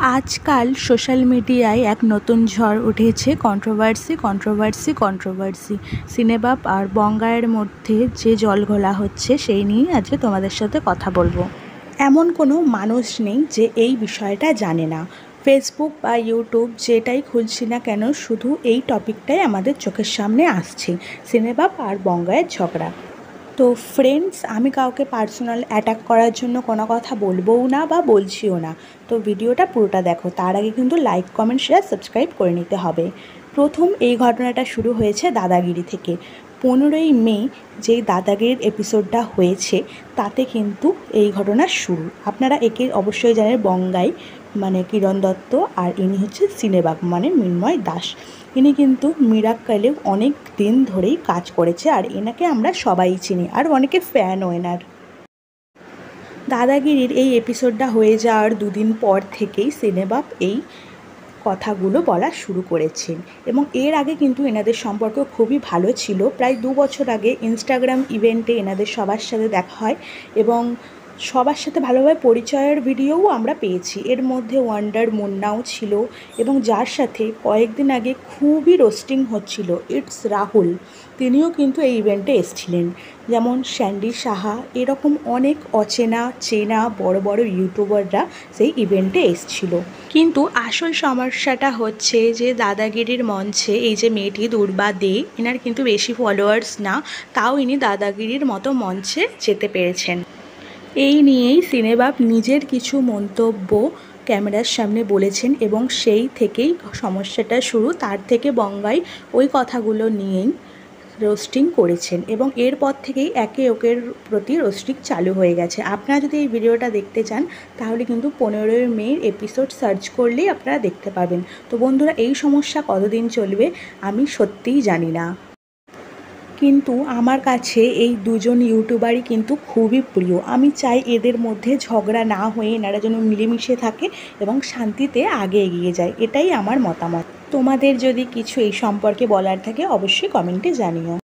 আজকাল সোশ্যাল মিডিয়ায় এক নতুন ঝড় উঠেছে কন্ট্রোভার্সি। সিনেবাপ আর বঙ্গাইয়ের মধ্যে যে জল ঘোলা হচ্ছে সেই নিয়ে আজকে তোমাদের সাথে কথা বলবো। এমন কোনো মানুষ নেই যে এই বিষয়টা জানে না। ফেসবুক বা ইউটিউব যেটাই খুলছি না কেন শুধু এই টপিকটাই আমাদের চোখের সামনে আসছে, সিনেবাপ আর বঙ্গাইয়ের ঝগড়া। তো ফ্রেন্ডস, আমি কাউকে পার্সোনাল অ্যাটাক করার জন্য কোনো কথা বলবোও না বা বলছিও না। তো ভিডিওটা পুরোটা দেখো, তার আগে কিন্তু লাইক, কমেন্ট, শেয়ার, সাবস্ক্রাইব করে নিতে হবে। প্রথম এই ঘটনাটা শুরু হয়েছে দাদাগিরি থেকে। 15ই মে যেই দাদাগিরির এপিসোডটা হয়েছে তাতে কিন্তু এই ঘটনা শুরু। আপনারা একে অবশ্যই জানেন, বঙ্গাই মানে কিরণ দত্ত আর ইনি হচ্ছে সিনেবাপ মানে মৃন্ময় দাস। ইনি কিন্তু মিরাক্কেলে অনেক দিন ধরেই কাজ করেছে আর এনাকে আমরা সবাই চিনি আর অনেকে ফ্যানও এনার। দাদাগিরির এই এপিসোডটা হয়ে যাওয়ার দুদিন পর থেকেই সিনেবাপ এই কথাগুলো বলা শুরু করেছেন এবং এর আগে কিন্তু এনাদের সম্পর্ক খুবই ভালো ছিল। প্রায় 2 বছর আগে ইনস্টাগ্রাম ইভেন্টে এনাদের সবার সাথে দেখা হয় এবং সবার সাথে ভালোভাবে পরিচয়ের ভিডিওও আমরা পেয়েছি। এর মধ্যে ওয়ান্ডার মুন্নাও ছিল এবং যার সাথে কয়েকদিন আগে খুবই রোস্টিং হচ্ছিল, ইটস রাহুল, তিনিও কিন্তু এই ইভেন্টে এসেছিলেন। যেমন স্যান্ডি সাহা, এরকম অনেক অচেনা চেনা বড় বড় ইউটিউবাররা সেই ইভেন্টে এসেছিল। কিন্তু আসল সমস্যাটা হচ্ছে যে দাদাগিরির মঞ্চে এই যে মেয়েটি দুর্বা দে, এনার কিন্তু বেশি ফলোয়ার্স না, তাও ইনি দাদাগিরির মতো মঞ্চে যেতে পেরেছেন। এই নিয়েই সিনেবাপ নিজের কিছু মন্তব্য ক্যামেরার সামনে বলেছেন এবং সেই থেকেই সমস্যাটা শুরু। তার থেকে বঙ্গাই ওই কথাগুলো নিয়েই রোস্টিং করেছেন এবং এরপর থেকেই একে ওকের প্রতি রোস্টিং চালু হয়ে গেছে। আপনারা যদি এই ভিডিওটা দেখতে চান তাহলে কিন্তু 15ই মের এপিসোড সার্চ করলেই আপনারা দেখতে পাবেন। তো বন্ধুরা, এই সমস্যা কতদিন চলবে আমি সত্যিই জানি না, কিন্তু আমার কাছে এই দুজন ইউটিউবারই কিন্তু খুবই প্রিয়। আমি চাই এদের মধ্যে ঝগড়া না হয়ে এনারা যেন মিলেমিশে থাকে এবং শান্তিতে আগে এগিয়ে যায়, এটাই আমার মতামত। তোমাদের যদি কিছু এই সম্পর্কে বলার থাকে অবশ্যই কমেন্টে জানিও।